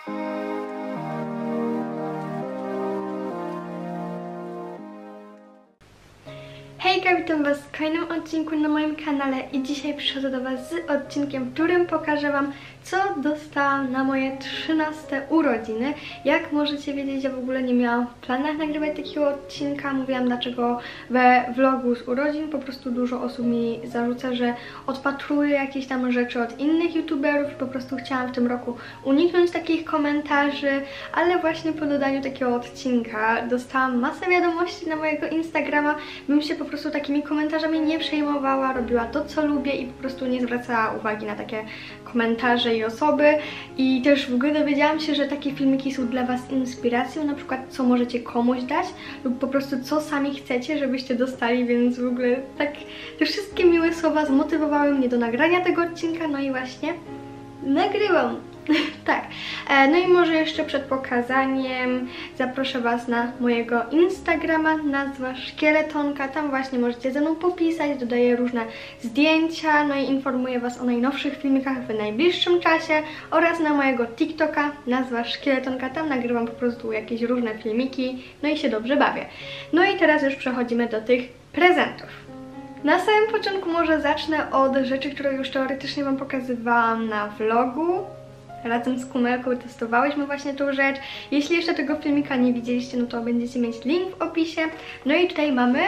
Hejka, witam Was w kolejnym odcinku na moim kanale i dzisiaj przychodzę do Was z odcinkiem, w którym pokażę Wam, co dostałam na moje 13 urodziny. Jak możecie wiedzieć, ja w ogóle nie miałam w planach nagrywać takiego odcinka. Mówiłam dlaczego we vlogu z urodzin. Po prostu dużo osób mi zarzuca, że odpatruję jakieś tam rzeczy od innych youtuberów i po prostu chciałam w tym roku uniknąć takich komentarzy, ale właśnie po dodaniu takiego odcinka dostałam masę wiadomości na mojego Instagrama. Bym się po prostu takimi komentarzami nie przejmowała, robiła to, co lubię i po prostu nie zwracała uwagi na takie komentarze i osoby. I też w ogóle dowiedziałam się, że takie filmiki są dla Was inspiracją, na przykład co możecie komuś dać lub po prostu co sami chcecie, żebyście dostali, więc w ogóle tak te wszystkie miłe słowa zmotywowały mnie do nagrania tego odcinka, no i właśnie nagrywam. Tak, no i może jeszcze przed pokazaniem zaproszę Was na mojego Instagrama, nazwa Szkieletonka, tam właśnie możecie ze mną popisać, dodaję różne zdjęcia, no i informuję Was o najnowszych filmikach w najbliższym czasie oraz na mojego TikToka, nazwa Szkieletonka, tam nagrywam po prostu jakieś różne filmiki, no i się dobrze bawię. No i teraz już przechodzimy do tych prezentów. Na samym początku może zacznę od rzeczy, które już teoretycznie Wam pokazywałam na vlogu. Razem z Kumelką testowałyśmy właśnie tą rzecz. Jeśli jeszcze tego filmika nie widzieliście, no to będziecie mieć link w opisie. No i tutaj mamy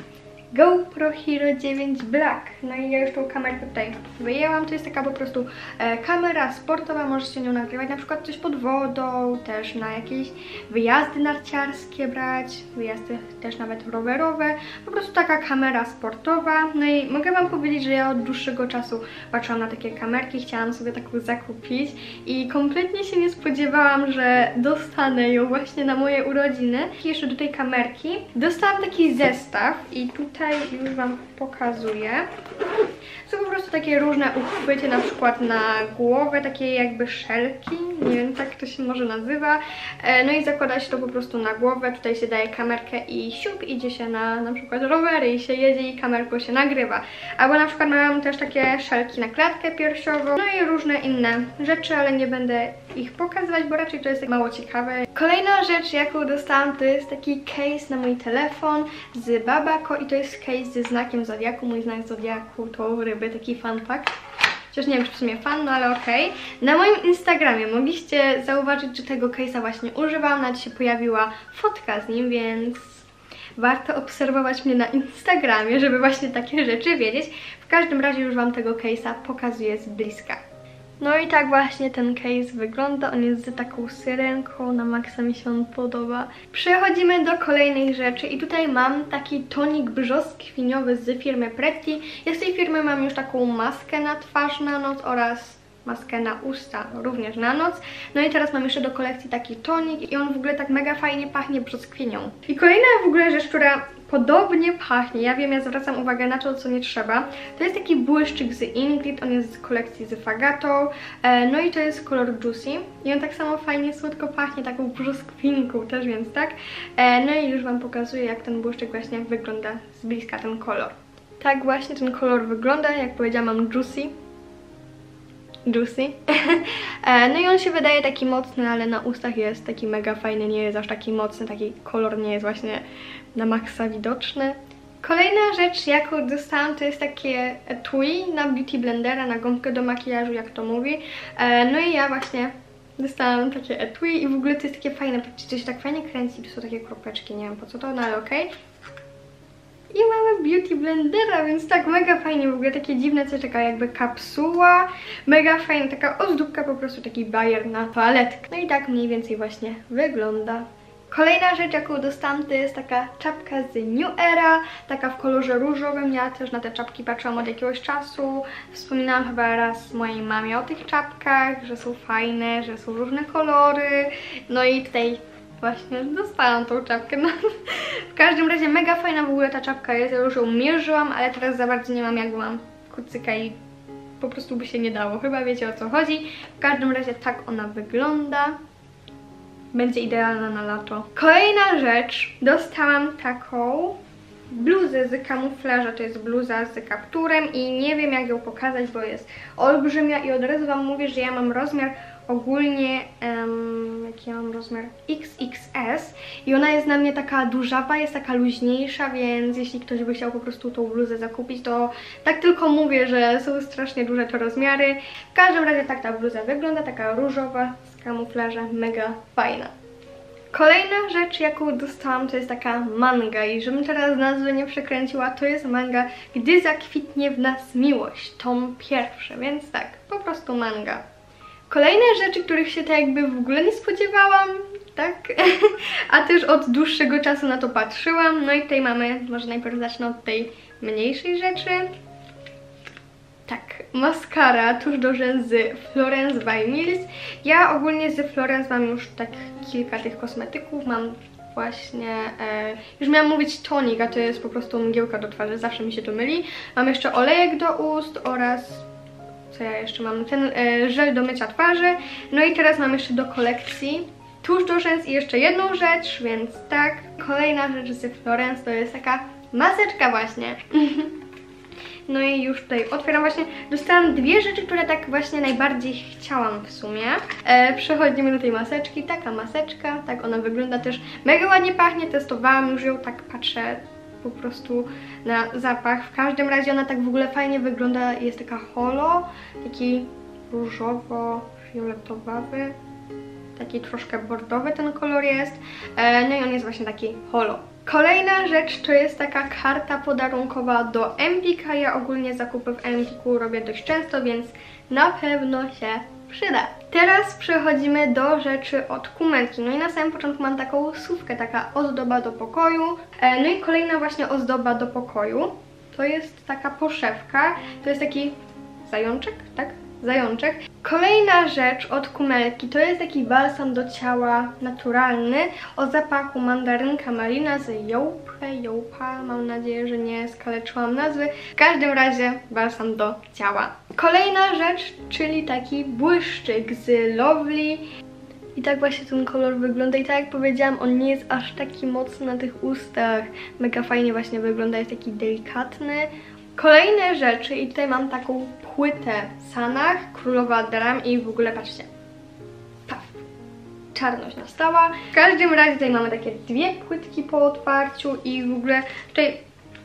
GoPro Hero 9 Black. No i ja już tą kamerkę tutaj wyjęłam. To jest taka po prostu kamera sportowa. Możecie nią nagrywać na przykład coś pod wodą, też na jakieś wyjazdy narciarskie brać, wyjazdy też nawet rowerowe. Po prostu taka kamera sportowa. No i mogę Wam powiedzieć, że ja od dłuższego czasu patrzyłam na takie kamerki. Chciałam sobie taką zakupić i kompletnie się nie spodziewałam, że dostanę ją właśnie na moje urodziny. I jeszcze do tej kamerki dostałam taki zestaw i tutaj już Wam pokazuję. Są po prostu takie różne uchwyty, na przykład na głowę, takie jakby szelki, nie wiem, tak to się może nazywa. No i zakłada się to po prostu na głowę, tutaj się daje kamerkę i siup, idzie się na przykład rowery i się jedzie i kamerką się nagrywa. Albo na przykład mam też takie szelki na klatkę piersiową, no i różne inne rzeczy, ale nie będę ich pokazywać, bo raczej to jest tak mało ciekawe. Kolejna rzecz, jaką dostałam, to jest taki case na mój telefon z Babako i to jest case ze znakiem zodiaku. Mój znak zodiaku to ryby, taki fun fact. Chociaż nie wiem, czy w sumie fan, no ale okej. Na moim Instagramie mogliście zauważyć, że tego case'a właśnie używałam, nawet się pojawiła fotka z nim, więc warto obserwować mnie na Instagramie, żeby właśnie takie rzeczy wiedzieć. W każdym razie już Wam tego case'a pokazuję z bliska. No i tak właśnie ten case wygląda, on jest z taką syrenką, na maksa mi się on podoba. Przechodzimy do kolejnej rzeczy i tutaj mam taki tonik brzoskwiniowy z firmy Pretty. Ja z tej firmy mam już taką maskę na twarz na noc oraz maskę na usta również na noc. No i teraz mam jeszcze do kolekcji taki tonik i on w ogóle tak mega fajnie pachnie brzoskwinią. I kolejna w ogóle rzecz, która podobnie pachnie, ja wiem, ja zwracam uwagę na to, co nie trzeba. To jest taki błyszczyk z Ingrid, on jest z kolekcji z Fagatą. No i to jest kolor Juicy. I on tak samo fajnie, słodko pachnie, taką brzoskwinką też, więc tak. No i już Wam pokazuję, jak ten błyszczyk właśnie wygląda z bliska, ten kolor. Tak właśnie ten kolor wygląda, jak powiedziałam, mam Juicy. No i on się wydaje taki mocny, ale na ustach jest taki mega fajny, nie jest aż taki mocny, taki kolor nie jest właśnie na maksa widoczny. Kolejna rzecz, jaką dostałam, to jest takie etui na Beauty Blendera, na gąbkę do makijażu, jak to mówi. No i ja właśnie dostałam takie etui i w ogóle to jest takie fajne, patrzcie, to się tak fajnie kręci, tu są takie kropeczki, nie wiem po co to, no ale okej. I mamy Beauty Blendera, więc tak mega fajnie, w ogóle takie dziwne coś, taka jakby kapsuła, mega fajna, taka ozdóbka, po prostu taki bajer na toaletkę. No i tak mniej więcej właśnie wygląda. Kolejna rzecz, jaką dostałam, to jest taka czapka z New Era, taka w kolorze różowym. Ja też na te czapki patrzyłam od jakiegoś czasu. Wspominałam chyba raz mojej mamie o tych czapkach, że są fajne, że są różne kolory. No i tutaj właśnie dostałam tą czapkę. No, w każdym razie mega fajna w ogóle ta czapka jest, ja już ją mierzyłam, ale teraz za bardzo nie mam, jakby mam kucyka i po prostu by się nie dało. Chyba wiecie, o co chodzi. W każdym razie tak ona wygląda. Będzie idealna na lato. Kolejna rzecz. Dostałam taką bluzę z kamuflaża. To jest bluza z kapturem i nie wiem, jak ją pokazać, bo jest olbrzymia i od razu Wam mówię, że ja mam rozmiar ogólnie, jaki ja mam rozmiar? XXS i ona jest na mnie taka dużawa, jest taka luźniejsza, więc jeśli ktoś by chciał po prostu tą bluzę zakupić, to tak tylko mówię, że są strasznie duże te rozmiary. W każdym razie tak ta bluza wygląda, taka różowa, z kamuflażem, mega fajna. Kolejna rzecz, jaką dostałam, to jest taka manga i żebym teraz nazwy nie przekręciła, to jest manga Gdy zakwitnie w nas miłość, tom pierwszy, więc tak, po prostu manga. Kolejne rzeczy, których się tak jakby w ogóle nie spodziewałam, tak, a też od dłuższego czasu na to patrzyłam, no i tutaj mamy, może najpierw zacznę od tej mniejszej rzeczy. Tak, maskara tuż do rzęs z Florence by Mills. Ja ogólnie z Florence mam już tak kilka tych kosmetyków. Mam właśnie, już miałam mówić tonik, a to jest po prostu mgiełka do twarzy, zawsze mi się to myli. Mam jeszcze olejek do ust oraz, co ja jeszcze mam, ten żel do mycia twarzy. No i teraz mam jeszcze do kolekcji tuż do rzęs i jeszcze jedną rzecz, więc tak. Kolejna rzecz z Florence to jest taka maseczka właśnie. No i już tutaj otwieram właśnie. Dostałam dwie rzeczy, które tak właśnie najbardziej chciałam w sumie. Przechodzimy do tej maseczki. Taka maseczka, tak ona wygląda też. Mega ładnie pachnie, testowałam już ją, tak patrzę po prostu na zapach. W każdym razie ona tak w ogóle fajnie wygląda. Jest taka holo, taki różowo-fioletowawy. Taki troszkę bordowy ten kolor jest. No i on jest właśnie taki holo. Kolejna rzecz to jest taka karta podarunkowa do Empika. Ja ogólnie zakupy w Empiku robię dość często, więc na pewno się przyda. Teraz przechodzimy do rzeczy od Kumelki. No i na samym początku mam taką sówkę, taka ozdoba do pokoju. No i kolejna właśnie ozdoba do pokoju. To jest taka poszewka. To jest taki zajączek, tak? Zajączek. Kolejna rzecz od Kumelki to jest taki balsam do ciała naturalny o zapachu mandarynka malina z Joupa. Mam nadzieję, że nie skaleczyłam nazwy. W każdym razie balsam do ciała. Kolejna rzecz, czyli taki błyszczyk z Lovely. I tak właśnie ten kolor wygląda i tak jak powiedziałam, on nie jest aż taki mocny na tych ustach. Mega fajnie właśnie wygląda, jest taki delikatny. Kolejne rzeczy i tutaj mam taką płytę Sanach, Królowa Dram i w ogóle patrzcie, paf, czarność nastała. W każdym razie tutaj mamy takie dwie płytki po otwarciu i w ogóle tutaj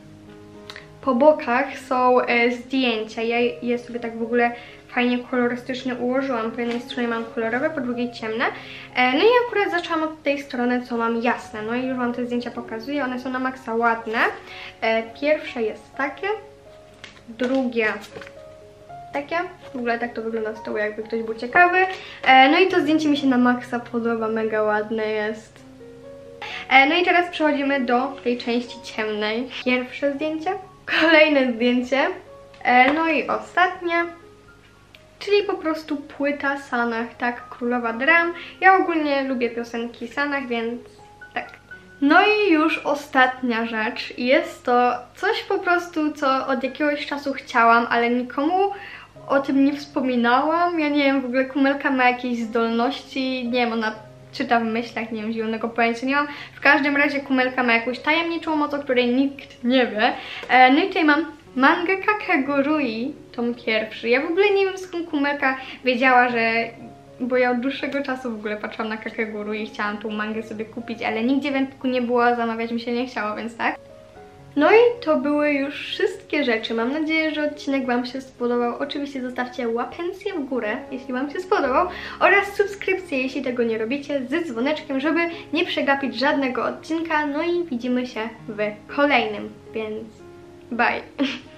po bokach są zdjęcia. Ja je sobie tak w ogóle fajnie kolorystycznie ułożyłam. Po jednej stronie mam kolorowe, po drugiej ciemne. No i akurat zaczęłam od tej strony, co mam jasne. No i już wam te zdjęcia pokazuję, one są na maksa ładne. Pierwsze jest takie. Drugie takie, w ogóle tak to wygląda z tyłu, jakby ktoś był ciekawy. No i to zdjęcie mi się na maksa podoba, mega ładne jest. No i teraz przechodzimy do tej części ciemnej. Pierwsze zdjęcie, kolejne zdjęcie, no i ostatnie, czyli po prostu płyta Sanach, tak, Królowa Dram. Ja ogólnie lubię piosenki Sanach, więc tak. No i już ostatnia rzecz. Jest to coś po prostu, co od jakiegoś czasu chciałam, ale nikomu o tym nie wspominałam. Ja nie wiem, w ogóle Kumelka ma jakieś zdolności, nie wiem, ona czyta w myślach, nie wiem, zielonego pojęcia nie mam. W każdym razie Kumelka ma jakąś tajemniczą moc, o której nikt nie wie. No i tutaj mam mangę Kakegurui, tom pierwszy. Ja w ogóle nie wiem, skąd Kumelka wiedziała, że... Bo ja od dłuższego czasu w ogóle patrzyłam na Kakegurui i chciałam tą mangę sobie kupić, ale nigdzie w Empiku nie było, zamawiać mi się nie chciało, więc tak. No i to były już wszystkie rzeczy. Mam nadzieję, że odcinek wam się spodobał. Oczywiście zostawcie łapencję w górę, jeśli wam się spodobał, oraz subskrypcję, jeśli tego nie robicie, z dzwoneczkiem, żeby nie przegapić żadnego odcinka. No i widzimy się w kolejnym, więc bye!